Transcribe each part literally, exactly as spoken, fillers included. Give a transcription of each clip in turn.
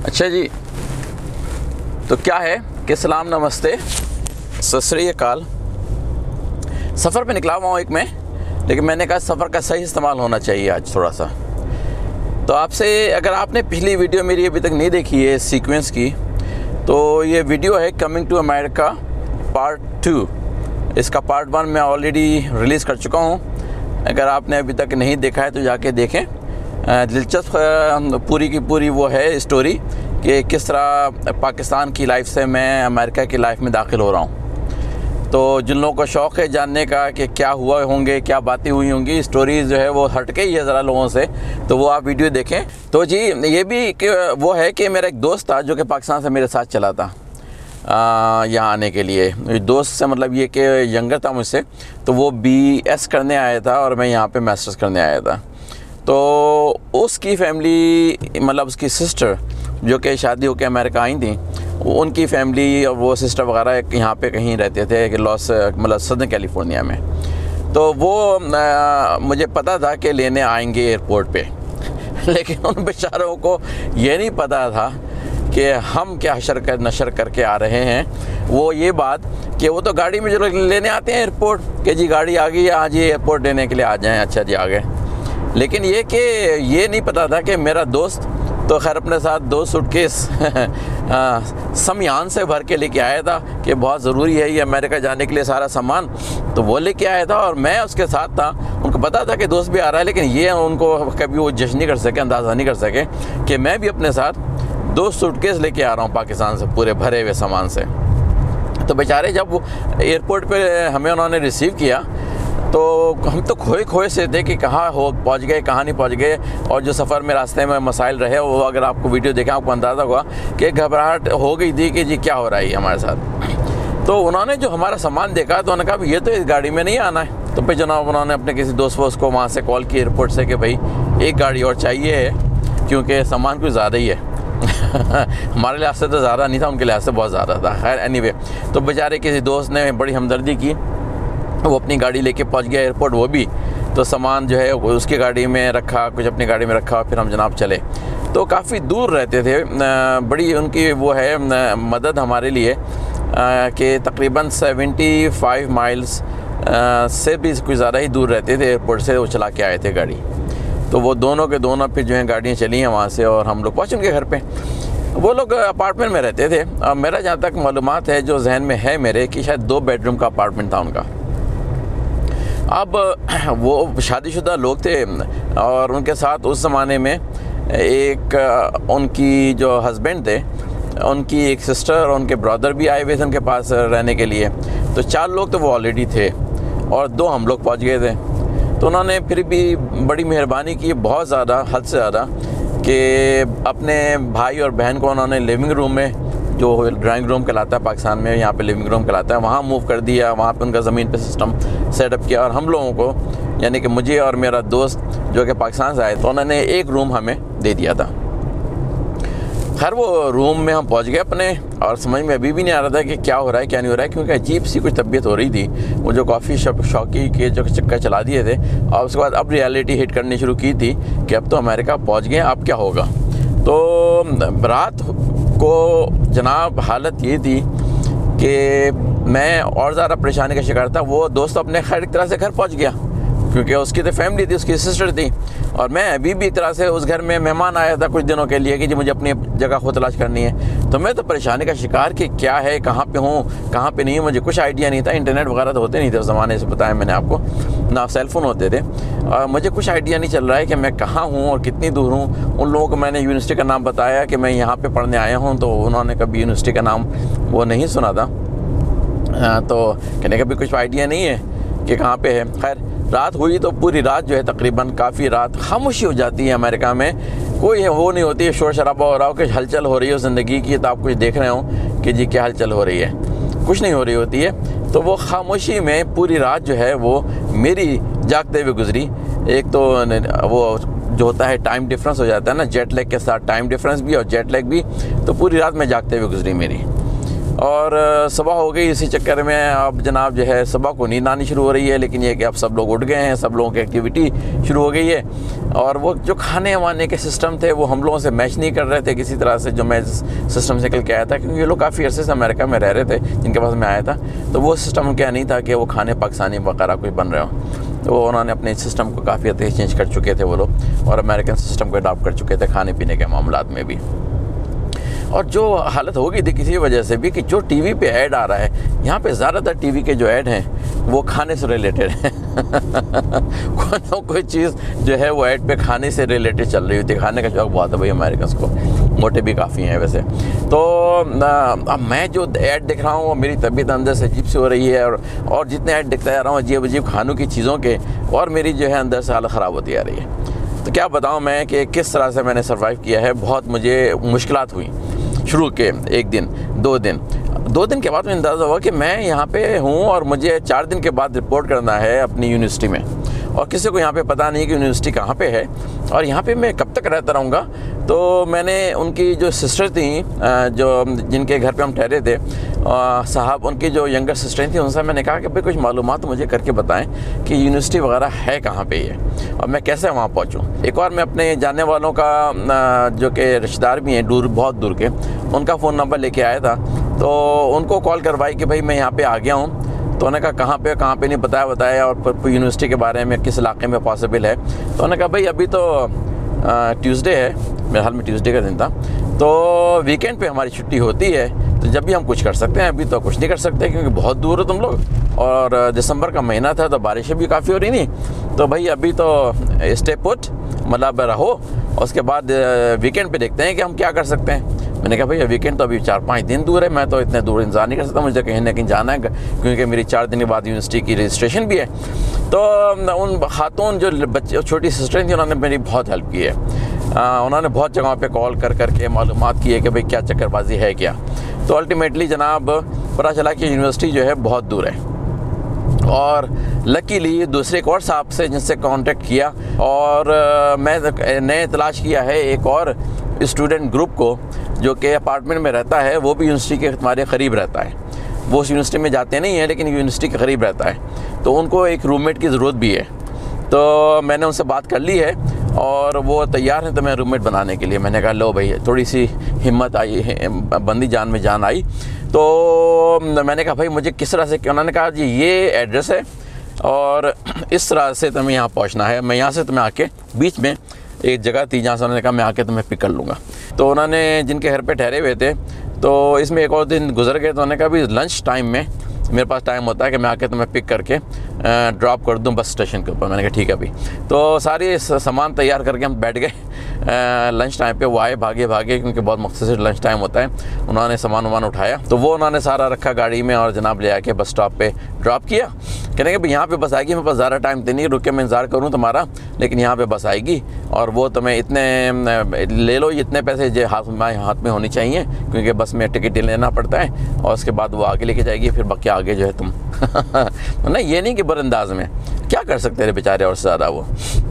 अच्छा जी, तो क्या है कि सलाम नमस्ते सत श्री अकाल। सफ़र पे निकला हुआ हूँ एक मैं, लेकिन मैंने कहा सफ़र का सही इस्तेमाल होना चाहिए आज थोड़ा सा। तो आपसे, अगर आपने पिछली वीडियो मेरी अभी तक नहीं देखी है सीक्वेंस की, तो ये वीडियो है coming to America part two. इसका पार्ट वन मैं ऑलरेडी रिलीज़ कर चुका हूँ। अगर आपने अभी तक नहीं देखा है तो जाके देखें। दिलचस्प पूरी की पूरी वो है स्टोरी कि किस तरह पाकिस्तान की लाइफ से मैं अमेरिका की लाइफ में दाखिल हो रहा हूँ। तो जिन लोगों को शौक़ है जानने का कि क्या हुआ होंगे, क्या बातें हुई होंगी, स्टोरी जो है वो हटके ही है ज़रा लोगों से, तो वो आप वीडियो देखें। तो जी ये भी कि वो है कि मेरा एक दोस्त था जो कि पाकिस्तान से मेरे साथ चला था यहाँ आने के लिए। दोस्त से मतलब ये कि यंगर था मुझसे, तो वो बी एस करने आया था और मैं यहाँ पे मास्टर्स करने आया था। तो उसकी फैमिली, मतलब उसकी सिस्टर जो कि शादी होकर अमेरिका आई थी, उनकी फैमिली और वो सिस्टर वगैरह यहाँ पे कहीं रहते थे कि लॉस मतलब सदर्न कैलिफोर्निया में। तो वो आ, मुझे पता था कि लेने आएंगे एयरपोर्ट पे, लेकिन उन बेचारों को ये नहीं पता था कि हम क्या हशर कर नशर करके आ रहे हैं। वो ये बात कि वो तो गाड़ी में जो लेने आते हैं एयरपोर्ट कि जी गाड़ी आ गई, आज ये एयरपोर्ट लेने के लिए आ जाएँ, अच्छा जी आ गए। लेकिन ये कि ये नहीं पता था कि मेरा दोस्त तो खैर अपने साथ दो सूटकेस सामान से भर के लेके आया था कि बहुत ज़रूरी है ये अमेरिका जाने के लिए सारा सामान, तो वो लेके आया था और मैं उसके साथ था। उनको पता था कि दोस्त भी आ रहा है, लेकिन ये उनको कभी वो जज नहीं कर सके, अंदाज़ा नहीं कर सके कि मैं भी अपने साथ दो सूटकेस लेके आ रहा हूँ पाकिस्तान से, पूरे भरे हुए सामान से। तो बेचारे जब एयरपोर्ट पर हमें उन्होंने रिसीव किया तो हम तो खोए खोए से थे कि कहाँ हो पहुँच गए, कहाँ नहीं पहुँच गए। और जो सफ़र में रास्ते में मसाइल रहे, वो अगर आपको वीडियो देखें आपको अंदाज़ा होगा कि घबराहट हो गई थी कि जी क्या हो रहा है हमारे साथ। तो उन्होंने जो हमारा सामान देखा तो उन्होंने कहा ये तो इस गाड़ी में नहीं आना है। तो फिर जनाब उन्होंने अपने किसी दोस्त वोस्त को वहाँ से कॉल की एयरपोर्ट से कि भाई एक गाड़ी और चाहिए है, क्योंकि सामान कुछ ज़्यादा ही है। हमारे लिहाज से तो ज़्यादा नहीं था, उनके लिहाज से बहुत ज़्यादा था। खैर एनीवे, तो बेचारे किसी दोस्त ने बड़ी हमदर्दी की, वो अपनी गाड़ी लेके पहुंच गया एयरपोर्ट वो भी। तो सामान जो है उसकी गाड़ी में रखा, कुछ अपनी गाड़ी में रखा, फिर हम जनाब चले। तो काफ़ी दूर रहते थे, बड़ी उनकी वो है मदद हमारे लिए कि तकरीबन पचहत्तर माइल्स से भी कुछ ज़्यादा ही दूर रहते थे एयरपोर्ट से, वो चला के आए थे गाड़ी। तो वो दोनों के दोनों फिर जो है गाड़ियाँ चली हैं वहाँ से और हम लोग पहुँचे उनके घर पे। वो लोग अपार्टमेंट में रहते थे। अब मेरा जहाँ तक मालूमात है, जो जहन में है मेरे, कि शायद दो बेडरूम का अपार्टमेंट था उनका। अब वो शादीशुदा लोग थे और उनके साथ उस ज़माने में एक उनकी जो हस्बैंड थे, उनकी एक सिस्टर और उनके ब्रदर भी आए हुए थे उनके पास रहने के लिए। तो चार लोग तो वो ऑलरेडी थे और दो हम लोग पहुंच गए थे। तो उन्होंने फिर भी बड़ी मेहरबानी की, बहुत ज़्यादा, हद से ज़्यादा, कि अपने भाई और बहन को उन्होंने लिविंग रूम में, जो ड्राइंग रूम कहलाता है पाकिस्तान में, यहाँ पे लिविंग रूम कहलाता है, वहाँ मूव कर दिया। वहाँ पे उनका ज़मीन पे सिस्टम सेटअप किया और हम लोगों को, यानी कि मुझे और मेरा दोस्त जो कि पाकिस्तान से आए, तो उन्होंने एक रूम हमें दे दिया था। खैर वो रूम में हम पहुँच गए अपने, और समझ में अभी भी नहीं आ रहा था कि क्या हो रहा है क्या नहीं हो रहा है, क्योंकि अजीब सी कुछ तबीयत हो रही थी। वो जो कॉफ़ी शॉप शौकी के जो चक्कर चला दिए थे, और उसके बाद अब रियलिटी हिट करनी शुरू की थी कि अब तो अमेरिका पहुँच गए, अब क्या होगा। तो रात को जनाब हालत ये थी कि मैं और ज़्यादा परेशानी का शिकार था। वो दोस्त अपने खैर एक तरह से घर पहुंच गया, क्योंकि उसकी तो फैमिली थी, उसकी सिस्टर थी, और मैं अभी भी एक तरह से उस घर में मेहमान आया था कुछ दिनों के लिए कि जी मुझे अपनी जगह खुद तलाश करनी है। तो मैं तो परेशानी का शिकार कि क्या है, कहाँ पे हूँ, कहाँ पे नहीं हूँ, मुझे कुछ आइडिया नहीं था। इंटरनेट वगैरह तो होते नहीं थे उस ज़माने से, बताया मैंने आपको, ना सेलफोन होते थे, और मुझे कुछ आइडिया नहीं चल रहा है कि मैं कहाँ हूँ और कितनी दूर हूँ। उन लोगों को मैंने यूनिवर्सिटी का नाम बताया कि मैं यहाँ पे पढ़ने आया हूँ, तो उन्होंने कभी यूनिवर्सिटी का नाम वो नहीं सुना था। तो कहने का भी कुछ आइडिया नहीं है कि कहाँ पे है। खैर रात हुई तो पूरी रात जो है तकरीबन काफ़ी रात खामोशी हो जाती है अमेरिका में। कोई वो नहीं होती है, शोर शराबा हो रहा हो कि हलचल हो रही हो ज़िंदगी की, तो आप कुछ देख रहे हो कि जी क्या हलचल हो रही है, कुछ नहीं हो रही होती है। तो वो खामोशी में पूरी रात जो है वो मेरी जागते हुए गुजरी। एक तो वो जो होता है टाइम डिफरेंस हो जाता है ना, जेट लैग के साथ टाइम डिफरेंस भी और जेट लैग भी, तो पूरी रात में जागते हुए गुजरी मेरी। और सुबह हो गई, इसी चक्कर में अब जनाब जो है सुबह को नींद आनी शुरू हो रही है, लेकिन ये कि अब सब लोग उठ गए हैं, सब लोगों की एक्टिविटी शुरू हो गई है। और वो जो खाने वाने के सिस्टम थे वो हम लोगों से मैच नहीं कर रहे थे किसी तरह से, जो मैं सिस्टम से निकल के आया था, क्योंकि ये लोग काफ़ी अरसे से अमेरिका में रह रहे थे जिनके पास मैं आया था। तो वो सिस्टम क्या नहीं था कि वो खाने पाकिस्तानी वगैरह कुछ बन रहे हो। तो उन्होंने अपने सिस्टम को काफ़ी हद तक चेंज कर चुके थे वो लोग, और अमेरिकन सिस्टम को अडॉप्ट कर चुके थे खाने पीने के मामलात में भी। और जो हालत हो गई थी किसी वजह से भी कि जो टीवी पे ऐड आ रहा है, यहाँ पे ज़्यादातर टीवी के जो ऐड हैं वो खाने से रिलेटेड हैं। कोई ना कोई चीज़ जो है वो ऐड पे खाने से रिलेटेड चल रही होती है। खाने का शौक बहुत है भाई अमेरिकन को, मोटे भी काफ़ी हैं वैसे। तो अब मैं जो ऐड देख रहा हूँ मेरी तबीयत अंदर से अजीब सी हो रही है, और और जितने ऐड देखता जा रहा हूँ अजीब अजीब खानों की चीज़ों के, और मेरी जो है अंदर से हालत ख़राब होती आ रही है। तो क्या बताऊँ मैं कि किस तरह से मैंने सर्वाइव किया है। बहुत मुझे मुश्किलात हुई शुरू के एक दिन दो दिन दो दिन के बाद में अंदाज़ा हुआ कि मैं यहाँ पे हूँ और मुझे चार दिन के बाद रिपोर्ट करना है अपनी यूनिवर्सिटी में, और किसी को यहाँ पे पता नहीं कि यूनिवर्सिटी कहाँ पे है और यहाँ पे मैं कब तक रहता रहूँगा। तो मैंने उनकी जो सिस्टर थी, जो जिनके घर पे हम ठहरे थे साहब, उनकी जो यंगर सिस्टर थी, उनसे मैंने कहा कि भाई कुछ मालूमात मुझे करके बताएं कि यूनिवर्सिटी वगैरह है कहाँ पे ये, और मैं कैसे वहाँ पहुँचूँ। एक और मैं अपने जानने वालों का जो कि रिश्तेदार भी हैं दूर, बहुत दूर के, उनका फ़ोन नंबर लेके आया था। तो उनको कॉल करवाई कि भाई मैं यहाँ पे आ गया हूँ। तो उन्होंने कहा कहाँ पे कहाँ पे नहीं बताया बताया और यूनिवर्सिटी के बारे में किस इलाके में पॉसिबल है। तो उन्होंने कहा भाई अभी तो ट्यूसडे है, मेरे हाल में ट्यूसडे का दिन था, तो वीकेंड पे हमारी छुट्टी होती है, तो जब भी हम कुछ कर सकते हैं। अभी तो कुछ नहीं कर सकते क्योंकि बहुत दूर हो तुम लोग, और दिसंबर का महीना था तो बारिशें भी काफ़ी हो रही थी। तो भाई अभी तो स्टे पुट, मतलब रहो, उसके बाद वीकेंड पे देखते हैं कि हम क्या कर सकते हैं। मैंने कहा भैया वीकेंड तो अभी चार पाँच दिन दूर है, मैं तो इतने दूर इंतज़ार नहीं कर सकता, मुझे कहीं ना कहीं जाना है, क्योंकि मेरी चार दिन के बाद यूनिवर्सिटी की रजिस्ट्रेशन भी है। तो उन खातून जो बच्चे छोटी सिस्टर थी उन्होंने मेरी बहुत हेल्प की है। आ, उन्होंने बहुत जगहों पे कॉल कर कर के मालूमात की है कि भाई क्या चक्करबाजी है क्या। तो अल्टीमेटली जनाब पता चला कि यूनिवर्सिटी जो है बहुत दूर है, और लकीली दूसरे एक और साहब से जिनसे कांटेक्ट किया, और आ, मैं नए तलाश किया है एक और स्टूडेंट ग्रुप को जो कि अपार्टमेंट में रहता है, वो भी यूनिवर्सिटी के हमारे क़रीब रहता है। वो उस यूनिवर्सिटी में जाते नहीं हैं लेकिन यूनिवर्सिटी के करीब रहता है, तो उनको एक रूममेट की ज़रूरत भी है। तो मैंने उनसे बात कर ली है और वो तैयार हैं तो मैं रूममेट बनाने के लिए। मैंने कहा लो भाई, थोड़ी सी हिम्मत आई, बंदी जान में जान आई। तो मैंने कहा भाई मुझे किस तरह से, उन्होंने कहा जी ये एड्रेस है और इस तरह से तुम्हें यहाँ पहुँचना है, मैं यहाँ से तुम्हें आके बीच में एक जगह थी जहाँ से उन्होंने कहा मैं आके तुम्हें पिक कर लूँगा। तो उन्होंने जिनके घर पे ठहरे हुए थे, तो इसमें एक और दिन गुजर गए, तो उन्होंने कहा भी लंच टाइम में मेरे पास टाइम होता है कि मैं आके तुम्हें पिक करके ड्रॉप कर दूं बस स्टेशन के ऊपर। मैंने कहा ठीक है अभी। तो सारी सामान तैयार करके हम बैठ गए लंच टाइम पे। वो आए भागे भागे क्योंकि बहुत मुख्तसर लंच टाइम होता है। उन्होंने सामान वामान उठाया तो वो उन्होंने सारा रखा गाड़ी में और जनाब ले आके बस स्टॉप पे ड्रॉप किया। कहने कि यहाँ पे बस आएगी, मेरे पास ज़्यादा टाइम तो नहीं, रुक के मैं इंतज़ार करूँ तुम्हारा, लेकिन यहाँ पे बस आएगी और वो तुम्हें इतने ले लो, इतने पैसे जो हाथ में हाथ में होनी चाहिए क्योंकि बस में टिकट लेना पड़ता है, और उसके बाद वो आगे लेके जाएगी, फिर बाकी आगे जो है तुम नहीं, ये नहीं कि बरअंदाज में क्या कर सकते हैं बेचारे और ज़्यादा वो।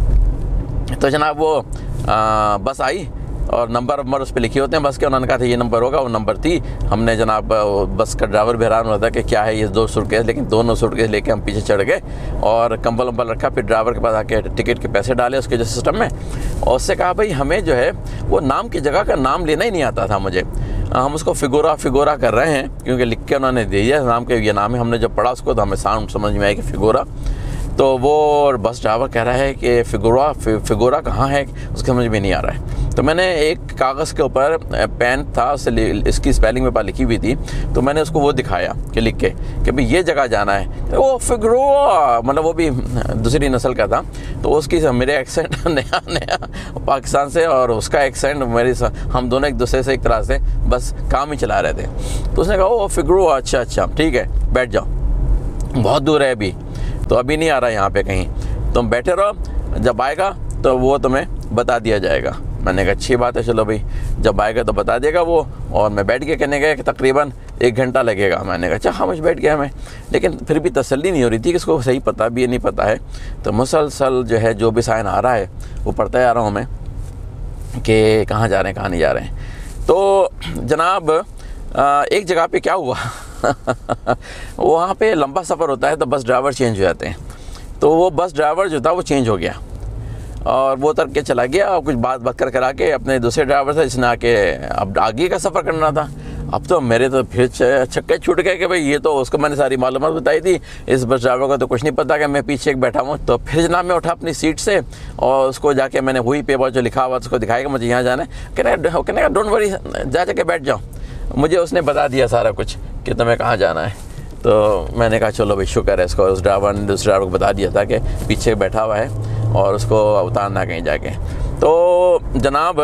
तो जनाब वो आ, बस आई और नंबर नंबर उस पर लिखे होते हैं बस के। उन्होंने कहा था ये नंबर होगा, वो नंबर थी। हमने जनाब बस का ड्राइवर भी हैरान हुआ था कि क्या है ये दो सूटकेस, लेकिन दोनों सूटकेस लेके हम पीछे चढ़ गए और कंबल वंबल रखा। फिर ड्राइवर के पास आके टिकट के पैसे डाले उसके जो सिस्टम में, और उससे कहा भाई हमें जो है वो नाम की जगह का नाम लेना ही नहीं आता था मुझे। हम उसको फिगोरा फिगोरा कर रहे हैं क्योंकि लिख के उन्होंने दे दिया नाम के ये नाम है। हमने जब पढ़ा उसको तो हमें साउंड समझ में आया कि फिगोरा। तो वो बस ड्राइवर कह रहा है कि फिगोरा फिगोरा कहाँ है, उसके समझ में नहीं आ रहा है। तो मैंने एक कागज़ के ऊपर पेन था, उससे इसकी स्पेलिंग मेरे पास लिखी हुई थी, तो मैंने उसको वो दिखाया कि लिख के कि भाई ये जगह जाना है। वो फिगोरा, मतलब वो भी दूसरी नस्ल का था, तो उसकी मेरे एक्सेंट नया नया पाकिस्तान से और उसका एक्सेंट मेरे, हम दोनों एक दूसरे से एक तरह से बस काम ही चला रहे थे। तो उसने कहा ओ फिगोरा, अच्छा अच्छा ठीक है बैठ जाओ, बहुत दूर है अभी, तो अभी नहीं आ रहा यहाँ पे कहीं, तुम बैठे रहो, जब आएगा तो वो तुम्हें बता दिया जाएगा। मैंने कहा अच्छी बात है, चलो भाई जब आएगा तो बता देगा वो। और मैं बैठ के कहने गया कि तकरीबन एक घंटा लगेगा। मैंने कहा अच्छा हाँ मुझे बैठ गया मैं, लेकिन फिर भी तसल्ली नहीं हो रही थी कि इसको सही पता भी नहीं पता है। तो मुसलसल जो है जो भी साइन आ रहा है वो पढ़ता जा रहा हूँ मैं कि कहाँ जा रहे हैं कहाँ नहीं जा रहे हैं। तो जनाब आ, एक जगह पे क्या हुआ वहाँ पे लंबा सफ़र होता है तो बस ड्राइवर चेंज हो जाते हैं। तो वो बस ड्राइवर जो था वो चेंज हो गया और वो उतर के चला गया और कुछ बात बात कर करा के अपने दूसरे ड्राइवर से जिसने आके अब आगे का सफ़र करना था। अब तो मेरे तो फिर छक्के छूट गए कि भाई ये तो उसको मैंने सारी मालूमात बताई थी, इस बस ड्राइवर को तो कुछ नहीं पता कि मैं पीछे एक बैठा हूँ। तो फिर जनाब मैं उठा अपनी सीट से और उसको जाके मैंने हुई पेपर जो लिखा हुआ उसको दिखाया कि मुझे यहाँ जाना है। कहने कहने का डोंट वरी, जा जाके बैठ जाओ। मुझे उसने बता दिया सारा कुछ कि तुम्हें कहाँ जाना है। तो मैंने कहा चलो भाई शुक्र है, इसको उस ड्राइवर ने दूसरे ड्राइवर को बता दिया था कि पीछे बैठा हुआ है और उसको उतारना कहीं जाके। तो जनाब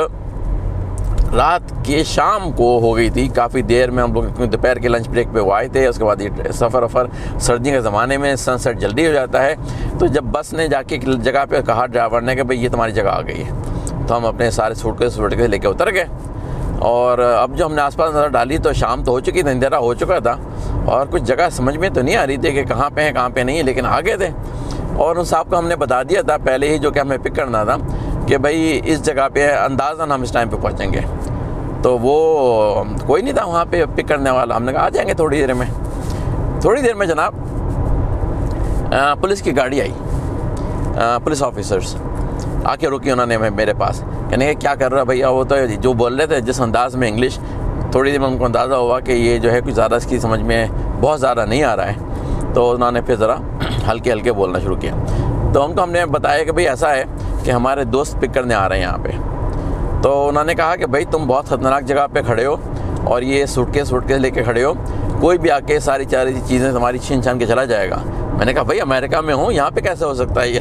रात के शाम को हो गई थी काफ़ी देर में, हम लोग दोपहर के लंच ब्रेक पे वो आए थे। उसके बाद ये सफ़र वफ़र सर्दियों के ज़माने में सनसेट जल्दी हो जाता है। तो जब बस ने जाके जगह पे कहा ड्राइवर ने कि भाई ये तुम्हारी जगह आ गई है, तो हम अपने सारे सूटकेस सूटकेस लेके उतर गए। और अब जो हमने आसपास नज़र डाली तो शाम तो हो चुकी थी, अंधेरा हो चुका था और कुछ जगह समझ में तो नहीं आ रही थी कि कहाँ पे है कहाँ पे नहीं है, लेकिन आ गए थे। और उन साहब को हमने बता दिया था पहले ही जो कि हमें पिक करना था कि भाई इस जगह पे अंदाज़न हम इस टाइम पे पहुँचेंगे। तो वो कोई नहीं था वहाँ पे पिक करने वाला। हमने कहा आ जाएंगे थोड़ी देर में। थोड़ी देर में जनाब आ, पुलिस की गाड़ी आई, आ, पुलिस ऑफिसर्स आके रुकी उन्होंने मेरे पास। कहने क्या कर रहा है भैया? वो तो जो बोल रहे थे जिस अंदाज़ में इंग्लिश, थोड़ी देर में उनको अंदाज़ा हुआ कि ये जो है कुछ ज़्यादा इसकी समझ में बहुत ज़्यादा नहीं आ रहा है। तो उन्होंने फिर ज़रा हल्के हल्के बोलना शुरू किया। तो उनको हमने बताया कि भाई ऐसा है कि हमारे दोस्त पिक करने आ रहे हैं यहाँ पे। तो उन्होंने कहा कि भाई तुम बहुत ख़तरनाक जगह पे खड़े हो और ये सूटकेस सूटकेस लेके खड़े हो, कोई भी आके सारी चारी चीज़ें तुम्हारी छीन छान के चला जाएगा। मैंने कहा भाई अमेरिका में हूँ, यहाँ पे कैसे हो सकता है ये?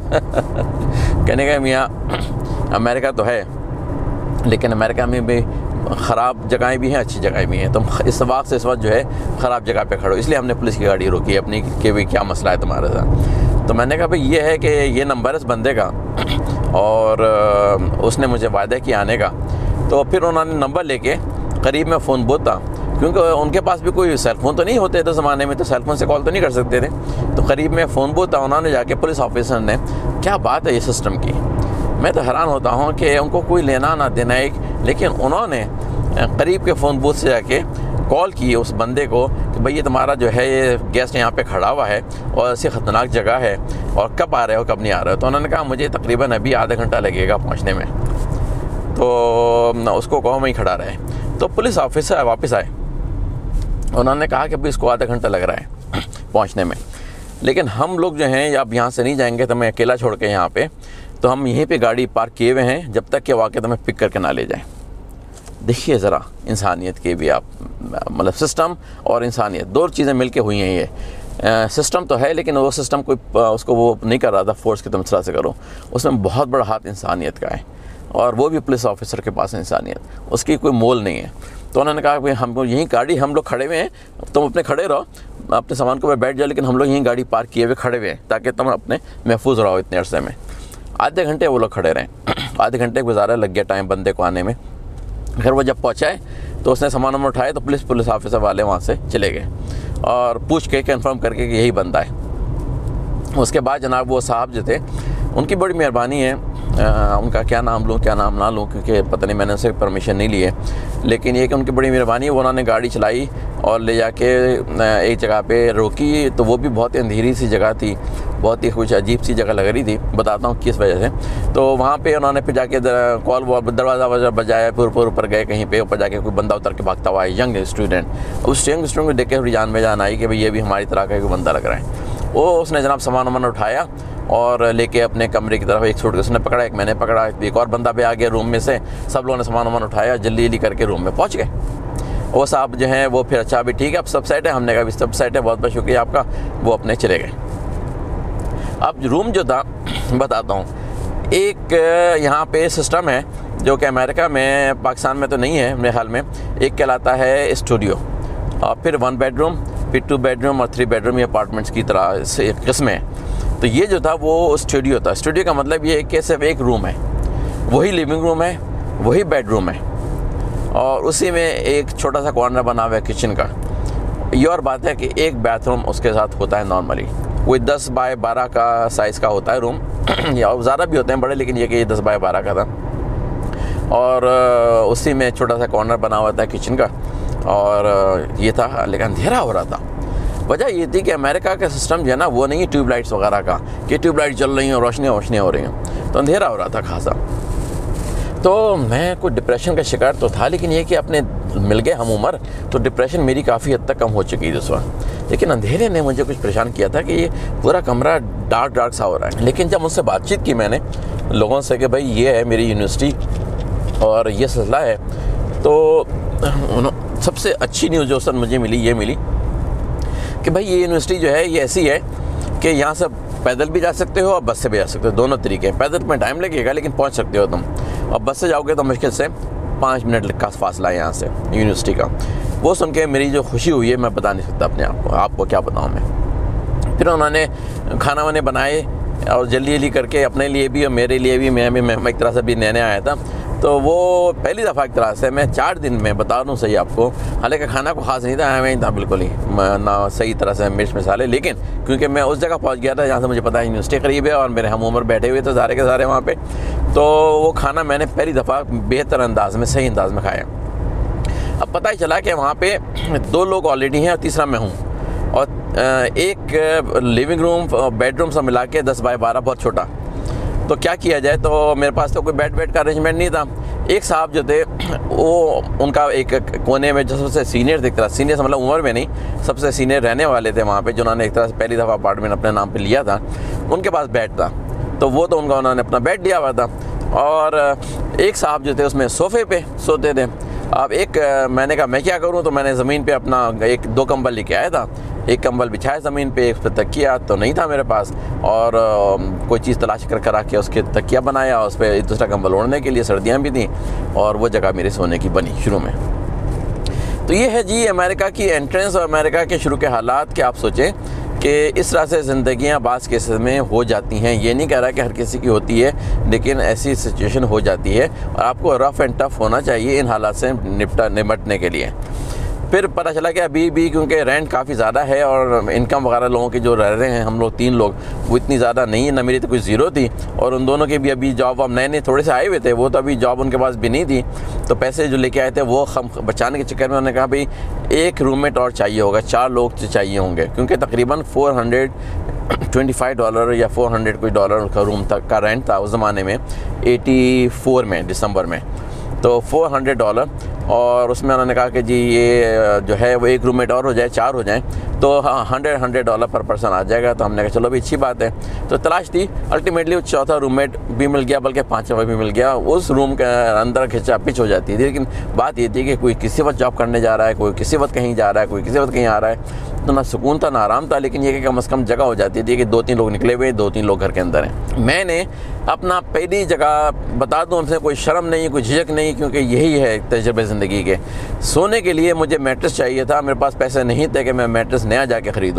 कहने का मियाँ अमेरिका तो है, लेकिन अमेरिका में भी ख़राब जगहें भी हैं, अच्छी जगहें भी हैं। तुम इस वक्त से इस वक्त जो है ख़राब जगह पे खड़ो, इसलिए हमने पुलिस की गाड़ी रोकी अपनी कि भाई क्या मसला है तुम्हारे साथ। तो मैंने कहा भाई ये है कि ये नंबर है इस बंदे का और उसने मुझे वायदा किया आने का। तो फिर उन्होंने नंबर लेके करीब में फ़ोन बूथ था, क्योंकि उनके पास भी कोई सेल फ़ोन तो नहीं होते थे ज़माने में, तो सेल फ़ोन से कॉल तो नहीं कर सकते थे। तो करीब में फ़ोन बूथ था, उन्होंने जाके पुलिस ऑफिसर ने, क्या बात है ये सिस्टम की, मैं तो हैरान होता हूँ कि उनको कोई लेना ना देना एक, लेकिन उन्होंने करीब के फ़ोन बूथ से जाके कॉल की उस बंदे को कि भाई ये तुम्हारा जो है ये गेस्ट यहाँ पे खड़ा हुआ है और ऐसी ख़तरनाक जगह है और कब आ रहे हो कब नहीं आ रहे हो। तो उन्होंने कहा मुझे तकरीबन अभी आधा घंटा लगेगा पहुँचने में। तो उसको कहो मैं ही खड़ा रहे। तो पुलिस ऑफिसर वापस आए, उन्होंने कहा कि भाई इसको आधा घंटा लग रहा है पहुँचने में, लेकिन हम लोग जो हैं अब यहाँ से नहीं जाएंगे, तो मैं अकेला छोड़ के यहाँ पे, तो हम यहीं पे गाड़ी पार्क किए हुए हैं जब तक कि वाकई तुम्हें पिक करके ना ले जाएं। देखिए ज़रा इंसानियत के भी आप, मतलब सिस्टम और इंसानियत दो चीज़ें मिलके हुई हैं। ये सिस्टम तो है लेकिन वो सिस्टम कोई उसको वो नहीं कर रहा था फोर्स की तुम इस तरह से करो, उसमें बहुत बड़ा हाथ इंसानियत का है और वो भी पुलिस ऑफिसर के पास है इंसानियत, उसकी कोई मोल नहीं है। तो उन्होंने कहा कि हम यहीं गाड़ी, हम लोग खड़े हुए हैं, तुम अपने खड़े रहो, अपने सामान को बैठ जाओ, लेकिन हम लोग यहीं गाड़ी पार्क किए हुए खड़े हुए हैं ताकि तुम अपने महफूज रहो इतने अरसे में। आधे घंटे वो लोग खड़े रहे, आधे घंटे गुजारा लग गया टाइम बंदे को आने में। फिर वो जब पहुँचाए तो उसने सामान वामान उठाए तो पुलिस पुलिस ऑफिसर वाले वहाँ से चले गए और पूछ के कंफर्म करके कि यही बंदा है। उसके बाद जनाब वो साहब जो थे उनकी बड़ी मेहरबानी है, आ, उनका क्या नाम लूँ क्या नाम ना लूँ क्योंकि पता नहीं मैंने उनसे परमिशन नहीं ली है, लेकिन ये कि उनकी बड़ी मेहरबानी है, वो उन्होंने गाड़ी चलाई और ले जाके एक जगह पे रोकी। तो वो भी बहुत अंधेरी सी जगह थी, बहुत ही कुछ अजीब सी जगह लग रही थी, बताता हूँ किस वजह से। तो वहाँ पे उन्होंने फिर जाके कॉल दरवाज़ा वजह बजाया, फिर ऊपर ऊपर गए कहीं पे, ऊपर जाके कोई बंदा उतर के भागता हुआ है, यंग स्टूडेंट। उस यंग स्टूडेंट को देख के थोड़ी जान में जान आई कि भाई ये भी हमारी तरह का कोई बंदा लग रहा है। वो उसने जनाब सामान वामान उठाया और लेके अपने कमरे की तरफ, एक सूटकेस उसने पकड़ा, एक मैंने पकड़ा, एक और बंदा भी आ गया रूम में से, सब लोगों ने सामान वामान उठाया, जल्दी जल्दी करके रूम में पहुँच गए। वो साहब जो हैं वो फिर अच्छा भी ठीक है अब सब सेट है, हमने कहा भी सब सेट है, बहुत बहुत शुक्रिया आपका, वो अपने चले गए। अब रूम जो था बताता हूँ, एक यहाँ पे सिस्टम है जो कि अमेरिका में, पाकिस्तान में तो नहीं है मेरे ख्याल में, एक कहलाता है स्टूडियो, और फिर वन बेडरूम, फिर टू बेडरूम और थ्री बेडरूम, ये अपार्टमेंट्स की तरह से एक किस्म है। तो ये जो था वो स्टूडियो था। स्टूडियो का मतलब ये है कि सिर्फ एक रूम है, वही लिविंग रूम है, वही बेडरूम है और उसी में एक छोटा सा कॉर्नर बना हुआ है किचन का। ये और बात है कि एक बाथरूम उसके साथ होता है नॉर्मली, कोई दस बाय बारह का साइज़ का होता है रूम या ज़्यादा भी होते हैं बड़े, लेकिन ये कि ये दस बाय बारह का था और उसी में छोटा सा कॉर्नर बना हुआ था किचन का और ये था, लेकिन अंधेरा हो रहा था। वजह ये थी कि अमेरिका का सिस्टम जो है ना वो नहीं है ट्यूबलाइट्स वगैरह का कि ट्यूबलाइट जल रही हैं, रोशनी रोशनी हो रही हैं, तो अंधेरा हो रहा था खासा। तो मैं कुछ डिप्रेशन का शिकार तो था, लेकिन ये कि अपने मिल गए हम उम्र, तो डिप्रेशन मेरी काफ़ी हद तक कम हो चुकी थी उस वक्त। लेकिन अंधेरे ने मुझे कुछ परेशान किया था कि ये पूरा कमरा डार्क डार्क सा हो रहा है। लेकिन जब मुझसे बातचीत की मैंने लोगों से कि भाई ये है मेरी यूनिवर्सिटी और ये सिलसिला है, तो सबसे अच्छी न्यूज़ जो सर मुझे मिली ये मिली कि भाई ये यूनिवर्सिटी जो है ये ऐसी है कि यहाँ से पैदल भी जा सकते हो और बस से भी जा सकते हो, दोनों तरीके हैं। पैदल में टाइम लगेगा लेकिन पहुँच सकते हो तुम, और बस से जाओगे तो मुश्किल से पाँच मिनट का फासला है यहाँ से यूनिवर्सिटी का। वो सुन के मेरी जो खुशी हुई है मैं बता नहीं सकता अपने आप को, आपको क्या बताऊँ मैं। फिर उन्होंने खाना वाने बनाए और जल्दी जल्दी करके अपने लिए भी और मेरे लिए भी, मैं भी मैं एक तरह से भी नया नया आया था, तो वो पहली दफ़ा एक तरह से मैं चार दिन में बता दूँ सही आपको, हालांकि खाना को खास नहीं था, मैं था बिल्कुल ही ना सही तरह से मिर्च मसाले, लेकिन क्योंकि मैं उस जगह पहुंच गया था जहाँ से मुझे पता है यूनिवर्सिटी करीब है और मेरे हम उम्र बैठे हुए थे सारे के सारे वहाँ पे, तो वो खाना मैंने पहली दफ़ा बेहतर अंदाज में, सही अंदाज में खाया। अब पता ही चला कि वहाँ पे दो लोग ऑलरेडी हैं और तीसरा मैं हूँ, और एक लिविंग रूम बेडरूम सब मिला के दस बाय बारह, बहुत छोटा। तो क्या किया जाए, तो मेरे पास तो कोई बेड वेड का अरेंजमेंट नहीं था। एक साहब जो थे वो उनका एक कोने में जो सबसे सीनियर दिख रहा, सीनियर मतलब उम्र में नहीं, सबसे सीनियर रहने वाले थे वहाँ पे, जिन्होंने एक तरह से पहली दफ़ा अपार्टमेंट अपने नाम पे लिया था, उनके पास बेड था, तो वो तो उनका उन्होंने अपना बेड दिया हुआ था। और एक साहब जो थे उसमें सोफ़े पे सोते थे। अब एक मैंने कहा मैं क्या करूँ, तो मैंने ज़मीन पे अपना एक दो कंबल लेके आया था, एक कंबल बिछाया ज़मीन पे, एक तकिया तो नहीं था मेरे पास, और कोई चीज़ तलाश कर कर आके उसके तकिया बनाया, उस पर दूसरा कंबल ओढ़ने के लिए, सर्दियाँ भी थी, और वो जगह मेरे सोने की बनी शुरू में। तो ये है जी अमेरिका की एंट्रेंस और अमेरिका के शुरू के हालात कि आप सोचें कि इस तरह से ज़िंदगियाँ बाज़ केसेस में हो जाती हैं। ये नहीं कह रहा कि हर किसी की होती है, लेकिन ऐसी सिचुएशन हो जाती है और आपको रफ़ एंड टफ़ होना चाहिए इन हालात से निपटा निपटने के लिए। फिर पता चला कि अभी भी क्योंकि रेंट काफ़ी ज़्यादा है और इनकम वगैरह लोगों की जो रह रहे हैं, हम लोग तीन लोग, वो इतनी ज़्यादा नहीं है, ना मेरी तो कोई ज़ीरो थी, और उन दोनों के भी अभी जॉब, अब नए नए थोड़े से आए हुए थे, वो तो अभी जॉब उनके पास भी नहीं थी, तो पैसे जो लेके आए थे वो हम बचाने के चक्कर में उन्होंने कहा भाई एक रूममेट और चाहिए होगा, चार लोग चाहिए होंगे, क्योंकि तकरीबन four hundred twenty five dollar या फोर हंड्रेड कोई डॉलर का रूम तक का रेंट था उस ज़माने में, एटी फोर में दिसंबर में, तो फोर हंड्रेड डॉलर। और उसमें उन्होंने कहा कि जी ये जो है वो एक रूममेट और हो जाए, चार हो जाएं, तो हाँ hundred hundred dollar per person आ जाएगा। तो हमने कहा चलो भी अच्छी बात है, तो तलाश थी, अल्टीमेटली चौथा रूममेट भी मिल गया, बल्कि पाँचवा भी मिल गया। उस रूम के अंदर खिंचा पिच हो जाती थी, लेकिन बात ये थी कि कोई किसी वक्त जॉब करने जा रहा है, कोई किसी वक्त कहीं जा रहा है, कोई किसी वक्त कहीं आ रहा है, तो ना सुकून था ना आराम था। लेकिन ये कि कम अज़ कम जगह हो जाती थी कि दो तीन लोग निकले हुए, दो तीन लोग घर के अंदर हैं। मैंने अपना पहली जगह बता दूँ, हमसे कोई शर्म नहीं, कोई झिझक नहीं, क्योंकि यही है तजुर्बे ज़िंदगी के। सोने के लिए मुझे मैट्रेस चाहिए था, मेरे पास पैसे नहीं थे कि मैं मैट्रेस नया जाके ख़रीदूँ,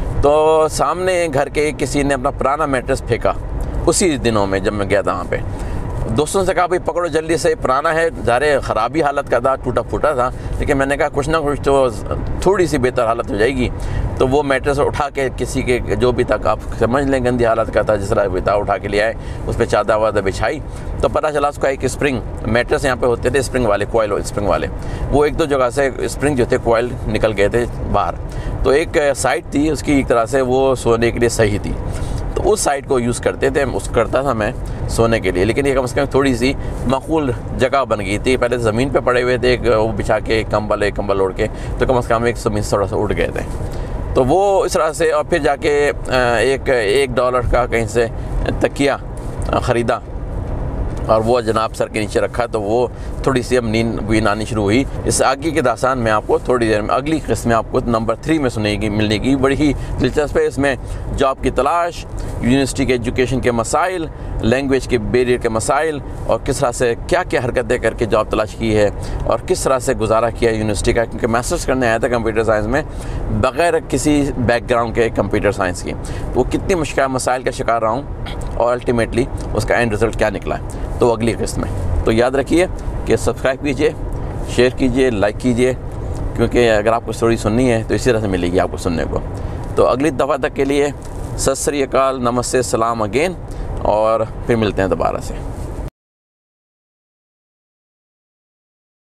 तो सामने घर के किसी ने अपना पुराना मैट्रेस फेंका उसी दिनों में जब मैं गया था वहाँ पे। दोस्तों से कहा भाई पकड़ो जल्दी से, पुराना है, ज़ारे ख़राबी हालत का था, टूटा फूटा था, लेकिन मैंने कहा कुछ ना कुछ तो थोड़ी सी बेहतर हालत हो जाएगी। तो वो मैट्रेस उठा के किसी के जो भी तक आप समझ लें गंदी हालत का था, जिस तरह भी था, उठा के ले आए, उस पर चादर वादर बिछाई, तो पता चला उसका एक स्प्रिंग, मैट्रेस यहाँ पे होते थे स्प्रिंग वाले, कोयल स्प्रिंग वाले, वो एक दो जगह से स्प्रिंग जो थे कोयल निकल गए थे बाहर। तो एक साइड थी उसकी एक तरह से वो सोने के लिए सही थी, तो उस साइड को यूज़ करते थे, उस करता था मैं सोने के लिए। लेकिन ये कम से कम थोड़ी सी माकूल जगह बन गई थी। पहले ज़मीन पे पड़े हुए थे, एक वो बिछा के कंबल एक कंबल ओढ़ के, तो कम से कम एक ज़मीन से थोड़ा सा उठ गए थे। तो वो इस तरह से, और फिर जाके एक एक डॉलर का कहीं से तकिया ख़रीदा और वो जनाब सर के नीचे रखा, तो वो थोड़ी सी अब नींद भी आनी शुरू हुई। इस आगे की दास्तान में आपको थोड़ी देर में, अगली किस्म में आपको नंबर थ्री में सुनेगी मिलने की, बड़ी ही दिलचस्प है। इसमें जॉब की तलाश, यूनिवर्सिटी के एजुकेशन के मसाइल, लैंग्वेज के बैरियर के मसाइल, और किस तरह से क्या क्या हरकतें करके जॉब तलाश की है और किस तरह से गुजारा किया यूनिवर्सिटी का, क्योंकि मास्टर्स करने आया था कंप्यूटर साइंस में बग़ैर किसी बैकग्राउंड के कंप्यूटर साइंस की, वो कितनी मुश्किल मसाइल का शिकार रहा हूँ और अल्टीमेटली उसका एंड रिज़ल्ट क्या निकला है, तो अगली किस्त में। तो याद रखिए कि सब्सक्राइब कीजिए, शेयर कीजिए, लाइक कीजिए, क्योंकि अगर आपको स्टोरी सुननी है तो इसी तरह से मिलेगी आपको सुनने को। तो अगली दफ़ा तक के लिए सत श्री अकाल, नमस्ते, सलाम अगेन, और फिर मिलते हैं दोबारा से।